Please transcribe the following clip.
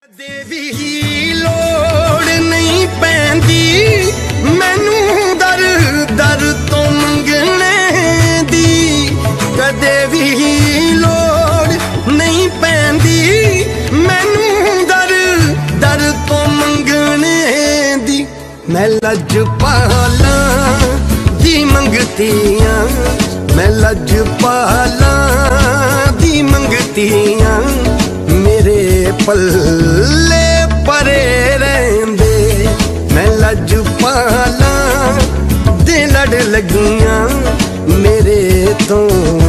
देवी ही लोड़ नहीं पैंदी मैनू दर दर तो मंगने दी, कदे भी लोड़ नहीं पैंदी मैनू दर दर तो मंगने दी। मैं लजपाला दी मंगतियां, मैं लजपाला दी मंगतियां, मेरे पल्ले परे रहंदे। मैं लजपाला दे लड़ लगियां मेरे तो